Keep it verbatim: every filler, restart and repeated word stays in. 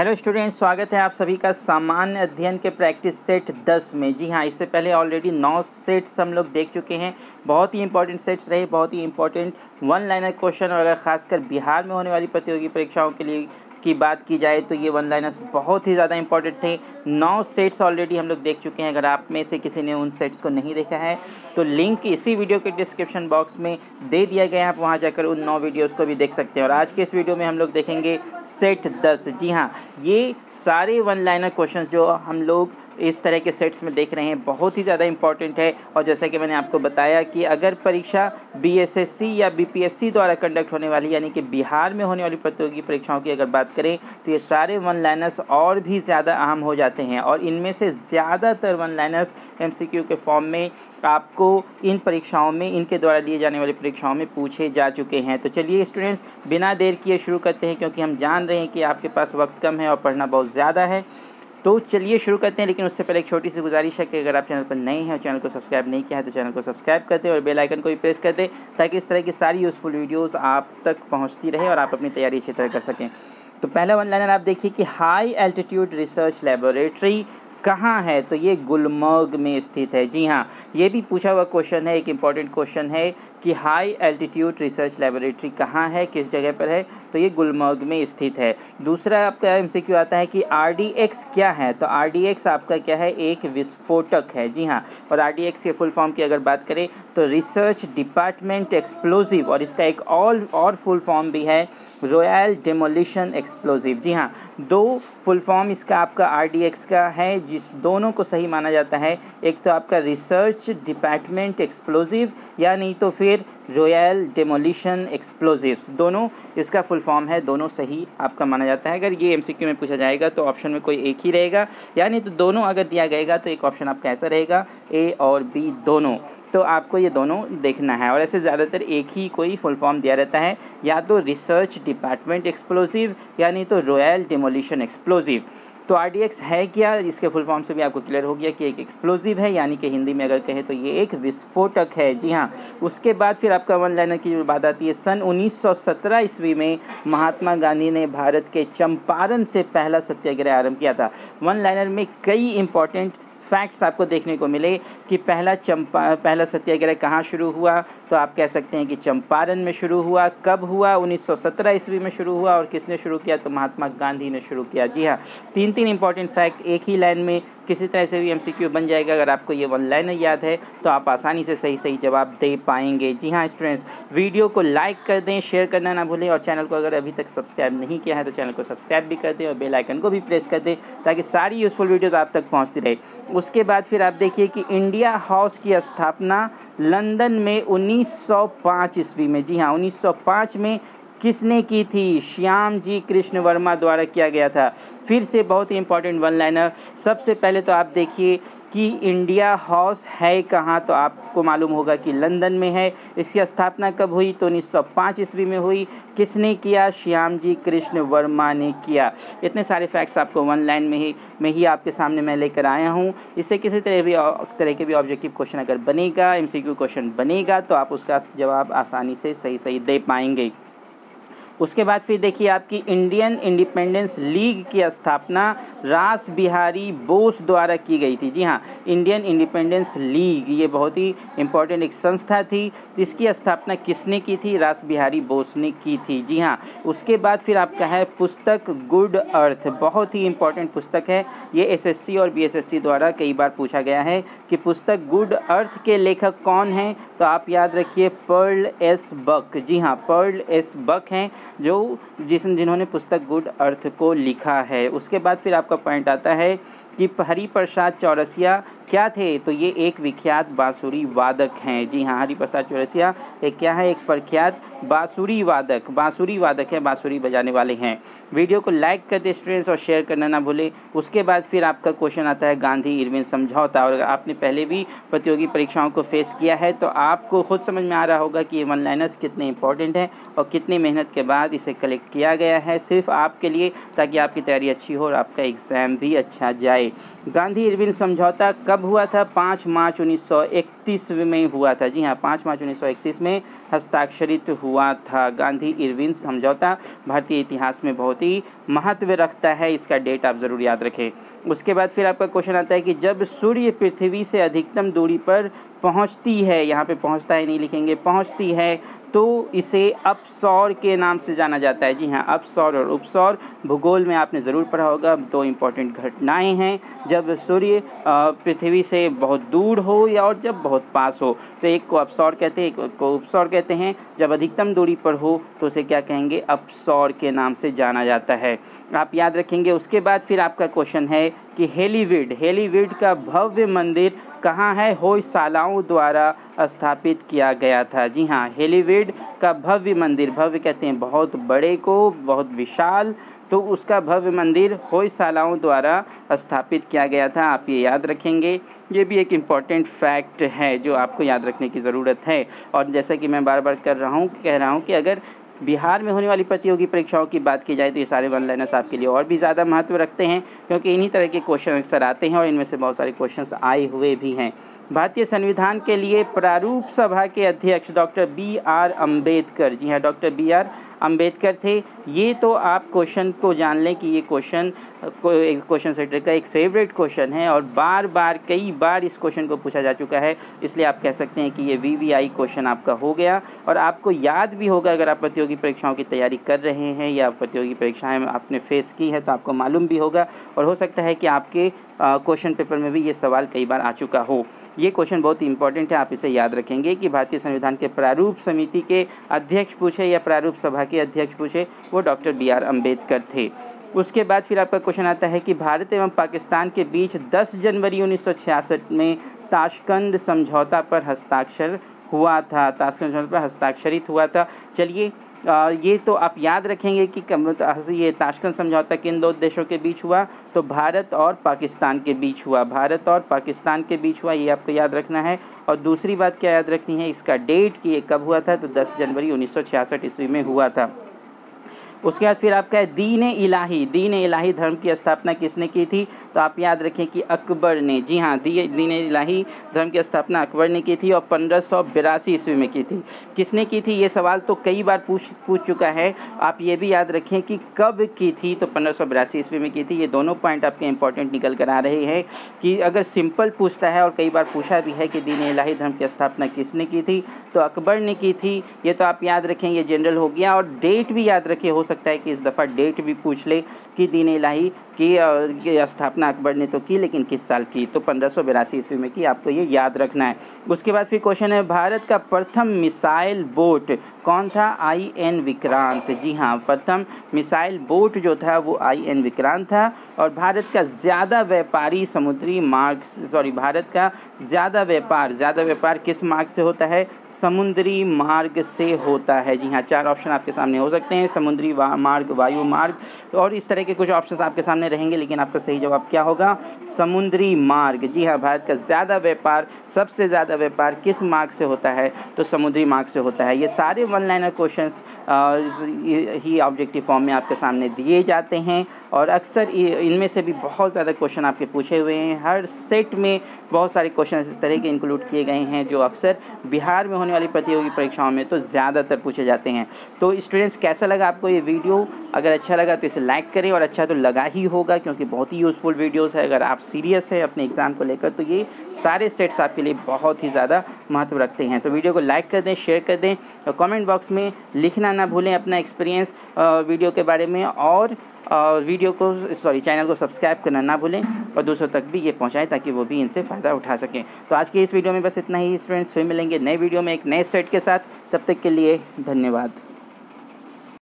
Hello students, स्वागत है आप सभी का सामान्य अध्ययन के प्रैक्टिस सेट दस में। जी हाँ, इससे पहले ऑलरेडी नौ सेट्स हम लोग देख चुके हैं। बहुत ही इंपॉर्टेंट सेट्स रहे, बहुत ही इंपॉर्टेंट वन लाइनर क्वेश्चन। और अगर खासकर बिहार में होने वाली प्रतियोगी परीक्षाओं के लिए की बात की जाए तो ये वन लाइनर्स बहुत ही ज़्यादा इंपॉर्टेंट थे। नौ सेट्स ऑलरेडी हम लोग देख चुके हैं। अगर आप में से किसी ने उन सेट्स को नहीं देखा है तो लिंक इसी वीडियो के डिस्क्रिप्शन बॉक्स में दे दिया गया है, आप वहां जाकर उन नौ वीडियोस को भी देख सकते हैं। और आज के इस वीडियो में हम लोग देखेंगे सेट दस। जी हाँ, ये सारे वन लाइनर क्वेश्चंस जो हम लोग इस तरह के सेट्स में देख रहे हैं बहुत ही ज़्यादा इंपॉर्टेंट है। और जैसा कि मैंने आपको बताया कि अगर परीक्षा बीएसएससी या बीपीएससी द्वारा कंडक्ट होने वाली यानी कि बिहार में होने वाली प्रतियोगी परीक्षाओं की अगर बात करें तो ये सारे वन लाइनर्स और भी ज़्यादा अहम हो जाते हैं। और इनमें से ज़्यादातर वन लाइनर्स एमसीक्यू के फॉर्म में आपको इन परीक्षाओं में इनके द्वारा लिए जाने वाली परीक्षाओं में पूछे जा चुके हैं। तो चलिए स्टूडेंट्स, बिना देर किए शुरू करते हैं, क्योंकि हम जान रहे हैं कि आपके पास वक्त कम है और पढ़ना बहुत ज़्यादा है। तो चलिए शुरू करते हैं। लेकिन उससे पहले एक छोटी सी गुजारिश है कि अगर आप चैनल पर नए हैं और चैनल को सब्सक्राइब नहीं किया है तो चैनल को सब्सक्राइब कर दें और बेल आइकन को भी प्रेस कर दें, ताकि इस तरह की सारी यूज़फुल वीडियोस आप तक पहुंचती रहे और आप अपनी तैयारी अच्छी तरह कर सकें। तो पहला वन लाइनर आप देखिए कि हाई एल्टीट्यूड रिसर्च लैबोरेटरी कहाँ है, तो ये गुलमर्ग में स्थित है। जी हाँ, ये भी पूछा हुआ क्वेश्चन है, एक इम्पॉर्टेंट क्वेश्चन है कि हाई एल्टीट्यूड रिसर्च लैबोरेटरी कहाँ है, किस जगह पर है, तो ये गुलमर्ग में स्थित है। दूसरा आपका एमसीक्यू आता है कि आरडीएक्स क्या है, तो आरडीएक्स आपका क्या है, एक विस्फोटक है। जी हाँ, और आरडीएक्स के फुल फॉर्म की अगर बात करें तो रिसर्च डिपार्टमेंट एक्सप्लोजिव, और इसका एक और और फुल फॉर्म भी है रॉयल डेमोलिशन एक्सप्लोजिव। जी हाँ, दो फुल फॉर्म इसका आपका आरडीएक्स का है, जिस दोनों को सही माना जाता है। एक तो आपका रिसर्च डिपार्टमेंट एक्सप्लोजिव या नहीं तो फिर रॉयल डेमोलिशन एक्सप्लोजिव्स, दोनों इसका फुल फॉर्म है, दोनों सही आपका माना जाता है। अगर ये एमसीक्यू में पूछा जाएगा तो ऑप्शन में कोई एक ही रहेगा, यानी तो दोनों अगर दिया गएगा तो एक ऑप्शन आपका ऐसा रहेगा ए और बी दोनों, तो आपको ये दोनों देखना है। और ऐसे ज़्यादातर एक ही कोई फुल फॉर्म दिया रहता है, या तो रिसर्च डिपार्टमेंट एक्सप्लोजिव यानी तो रॉयल डेमोलिशन एक्सप्लोजिव। तो आरडीएक्स है क्या, इसके फुल फॉर्म से भी आपको क्लियर हो गया कि एक एक्सप्लोजिव है, यानी कि हिंदी में अगर कहें तो ये एक विस्फोटक है। जी हाँ, उसके बाद फिर आपका वन लाइनर की बात आती है। सन उन्नीस सौ सत्रह ईस्वी में महात्मा गांधी ने भारत के चंपारण से पहला सत्याग्रह आरंभ किया था। वन लाइनर में कई इंपॉर्टेंट फैक्ट्स आपको देखने को मिले कि पहला चंपा पहला सत्याग्रह कहाँ शुरू हुआ, तो आप कह सकते हैं कि चंपारण में शुरू हुआ। कब हुआ, उन्नीस सौ सत्रह ईस्वी में शुरू हुआ। और किसने शुरू किया, तो महात्मा गांधी ने शुरू किया। जी हाँ, तीन तीन इंपॉर्टेंट फैक्ट एक ही लाइन में किसी तरह से भी एमसीक्यू बन जाएगा। अगर आपको ये वन लाइनर याद है तो आप आसानी से सही सही जवाब दे पाएंगे। जी हाँ स्टूडेंट्स, वीडियो को लाइक कर दें, शेयर करना ना भूलें, और चैनल को अगर अभी तक सब्सक्राइब नहीं किया है तो चैनल को सब्सक्राइब भी कर दें और बेल आइकन को भी प्रेस कर दें, ताकि सारी यूज़फुल वीडियोज़ आप तक पहुँचती रहे। उसके बाद फिर आप देखिए कि इंडिया हाउस की स्थापना लंदन में उन्नीस सौ पाँच ईस्वी में, जी हाँ उन्नीस सौ पाँच में किसने की थी, श्याम जी कृष्ण वर्मा द्वारा किया गया था। फिर से बहुत ही इंपॉर्टेंट वन लाइनर। सबसे पहले तो आप देखिए कि इंडिया हाउस है कहाँ, तो आपको मालूम होगा कि लंदन में है। इसकी स्थापना कब हुई, तो उन्नीस सौ पाँच ईस्वी में हुई। किसने किया, श्याम जी कृष्ण वर्मा ने किया। इतने सारे फैक्ट्स आपको वन लाइन में ही में ही आपके सामने मैं लेकर आया हूँ। इससे किसी तरह भी तरह के भी ऑब्जेक्टिव क्वेश्चन अगर बनेगा, एमसीक्यू क्वेश्चन बनेगा, तो आप उसका जवाब आसानी से सही सही दे पाएंगे। उसके बाद फिर देखिए आपकी इंडियन इंडिपेंडेंस लीग की स्थापना रास बिहारी बोस द्वारा की गई थी। जी हाँ, इंडियन इंडिपेंडेंस लीग ये बहुत ही इंपॉर्टेंट एक संस्था थी, जिसकी स्थापना किसने की थी, रास बिहारी बोस ने की थी। जी हाँ, उसके बाद फिर आपका है पुस्तक गुड अर्थ, बहुत ही इंपॉर्टेंट पुस्तक है। ये एसएससी और बीएसएससी द्वारा कई बार पूछा गया है कि पुस्तक गुड अर्थ के लेखक कौन हैं, तो आप याद रखिए पर्ल एस बक। जी हाँ, पर्ल एस बक हैं जो जिस जिन्होंने पुस्तक गुड अर्थ को लिखा है। उसके बाद फिर आपका पॉइंट आता है कि हरिप्रसाद चौरसिया क्या थे, तो ये एक विख्यात बांसुरी वादक हैं। जी हाँ, हरिप्रसाद चौरसिया एक क्या है, एक प्रख्यात बांसुरी वादक बांसुरी वादक है, बांसुरी बजाने वाले हैं। वीडियो को लाइक कर दे स्टूडेंट्स और शेयर करना ना भूलें। उसके बाद फिर आपका क्वेश्चन आता है गांधी इरविन समझौता। और अगर आपने पहले भी प्रतियोगी परीक्षाओं को फेस किया है तो आपको खुद समझ में आ रहा होगा कि ये वन लाइनर्स कितने इंपॉर्टेंट हैं और कितनी मेहनत के बाद इसे कलेक्ट किया गया है सिर्फ आपके लिए, ताकि आपकी तैयारी अच्छी हो और आपका एग्ज़ाम भी अच्छा जाए। गांधी इरविन समझौता कब हुआ था, पाँच मार्च उन्नीस सौ इकतीस में हुआ था। जी हाँ, पाँच मार्च उन्नीस सौ इकतीस में हस्ताक्षरित हुआ था। गांधी इरविन समझौता भारतीय इतिहास में बहुत ही महत्व रखता है, इसका डेट आप ज़रूर याद रखें। उसके बाद फिर आपका क्वेश्चन आता है कि जब सूर्य पृथ्वी से अधिकतम दूरी पर पहुंचती है, यहाँ पे पहुंचता है नहीं लिखेंगे, पहुंचती है, तो इसे अपसौर के नाम से जाना जाता है। जी हाँ, अपसौर और उपसौर भूगोल में आपने ज़रूर पढ़ा होगा, दो इम्पॉर्टेंट घटनाएं हैं। जब सूर्य पृथ्वी से बहुत दूर हो या और जब बहुत पास हो तो एक को अपसौर कहते हैं, एक को उपसौर कहते हैं। जब अधिकतम दूरी पर हो तो उसे क्या कहेंगे, अपसौर के नाम से जाना जाता है, आप याद रखेंगे। उसके बाद फिर आपका क्वेश्चन है कि हेलीवीड हेलीवीड का भव्य मंदिर कहाँ है, होयसालाओं द्वारा स्थापित किया गया था। जी हाँ, हेलीवीड का भव्य मंदिर, भव्य कहते हैं बहुत बड़े को, बहुत विशाल, तो उसका भव्य मंदिर होयसालाओं द्वारा स्थापित किया गया था, आप ये याद रखेंगे। ये भी एक इम्पॉर्टेंट फैक्ट है जो आपको याद रखने की ज़रूरत है। और जैसा कि मैं बार बार कर रहा हूँ कह रहा हूँ कि अगर बिहार में होने वाली प्रतियोगी परीक्षाओं की बात की जाए तो ये सारे वन लाइनर्स आपके लिए और भी ज़्यादा महत्व रखते हैं, क्योंकि इन्हीं तरह के क्वेश्चन अक्सर आते हैं और इनमें से बहुत सारे क्वेश्चंस आए हुए भी हैं। भारतीय संविधान के लिए प्रारूप सभा के अध्यक्ष डॉक्टर बी आर अम्बेडकर, जी हाँ डॉक्टर बी आर अम्बेडकर थे। ये तो आप क्वेश्चन को जान लें कि ये क्वेश्चन क्वेश्चन सेंटर का एक फेवरेट क्वेश्चन है और बार बार कई बार इस क्वेश्चन को पूछा जा चुका है, इसलिए आप कह सकते हैं कि ये वी वी आई क्वेश्चन आपका हो गया और आपको याद भी होगा। अगर आप प्रतियोगी परीक्षाओं की तैयारी कर रहे हैं या प्रतियोगी परीक्षाएं आपने फेस की है तो आपको मालूम भी होगा और हो सकता है कि आपके क्वेश्चन पेपर में भी ये सवाल कई बार आ चुका हो। ये क्वेश्चन बहुत ही इंपॉर्टेंट है, आप इसे याद रखेंगे कि भारतीय संविधान के प्रारूप समिति के अध्यक्ष पूछे या प्रारूप सभा के अध्यक्ष पूछे, वो डॉक्टर बी आर अम्बेडकर थे। उसके बाद फिर आपका क्वेश्चन आता है कि भारत एवं पाकिस्तान के बीच दस जनवरी उन्नीस सौ छियासठ में ताशकंद समझौता पर हस्ताक्षर हुआ था, ताशकंद समझौता पर हस्ताक्षरित हुआ था। चलिए आ, ये तो आप याद रखेंगे कि ये ताशकंद समझौता किन दो देशों के बीच हुआ, तो भारत और पाकिस्तान के बीच हुआ, भारत और पाकिस्तान के बीच हुआ, ये आपको याद रखना है। और दूसरी बात क्या याद रखनी है, इसका डेट कि ये कब हुआ था, तो दस जनवरी उन्नीस सौ छियासठ ईस्वी में हुआ था। उसके बाद फिर आपका है दीन इलाही, दीन इलाही धर्म की स्थापना किसने की थी, तो आप याद रखें कि अकबर ने। जी हाँ, दी दीन इलाही धर्म की स्थापना अकबर ने की थी और पंद्रह सौ बिरासी ईस्वी में की थी। किसने की थी, ये सवाल तो कई बार पूछ पूछ चुका है, आप ये भी याद रखें कि कब की थी, तो पंद्रह सौ बिरासी ईस्वी में की थी। ये दोनों पॉइंट आपके इंपॉर्टेंट निकल कर आ रहे हैं कि अगर सिंपल पूछता है और कई बार पूछा भी है कि दीन इलाही धर्म की स्थापना किसने की थी, तो अकबर ने की थी। ये तो आप याद रखें, ये जनरल हो गया। और डेट भी याद रखें, हो सकता है कि इस दफ़ा डेट भी पूछ ले कि दीन इलाही की स्थापना अकबर ने तो की, लेकिन किस साल की, तो पंद्रह सौ बिरासी ईस्वी में की, आपको ये याद रखना है। उसके बाद फिर क्वेश्चन है भारत का प्रथम मिसाइल बोट कौन था, आई एन विक्रांत। जी हाँ, प्रथम मिसाइल बोट जो था वो आई एन विक्रांत था। और भारत का ज़्यादा व्यापारी समुद्री मार्ग सॉरी भारत का ज़्यादा व्यापार ज़्यादा व्यापार किस मार्ग से होता है, समुद्री मार्ग से होता है। जी हाँ, चार ऑप्शन आपके सामने हो सकते हैं, समुद्री मार्ग, वायु मार्ग और इस तरह के कुछ ऑप्शंस आपके सामने रहेंगे, लेकिन आपका सही जवाब क्या होगा, समुद्री मार्ग। जी हाँ, भारत का ज़्यादा व्यापार सबसे ज़्यादा व्यापार किस मार्ग से होता है, तो समुद्री मार्ग से होता है। ये सारे वन लाइनर क्वेश्चंस ही ऑब्जेक्टिव फॉर्म में आपके सामने दिए जाते हैं और अक्सर इनमें से भी बहुत ज़्यादा क्वेश्चन आपके पूछे हुए हैं। हर सेट में बहुत सारे क्वेश्चन इस तरह के इंक्लूड किए गए हैं जो अक्सर बिहार में होने वाली प्रतियोगी परीक्षाओं में तो ज़्यादातर पूछे जाते हैं। तो स्टूडेंट्स, कैसा लगा आपको ये वीडियो? अगर अच्छा लगा तो इसे लाइक करें, और अच्छा तो लगा ही होगा क्योंकि बहुत ही यूज़फुल वीडियोस है। अगर आप सीरियस है अपने एग्ज़ाम को लेकर तो ये सारे सेट्स आपके लिए बहुत ही ज़्यादा महत्व रखते हैं। तो वीडियो को लाइक कर दें, शेयर कर दें और कमेंट बॉक्स में लिखना ना भूलें अपना एक्सपीरियंस वीडियो के बारे में, और वीडियो को सॉरी चैनल को सब्सक्राइब करना ना भूलें और दूसरों तक भी ये पहुंचाएं ताकि वो भी इनसे फ़ायदा उठा सकें। तो आज के इस वीडियो में बस इतना ही स्टूडेंट्स, फिर मिलेंगे नए वीडियो में एक नए सेट के साथ। तब तक के लिए धन्यवाद।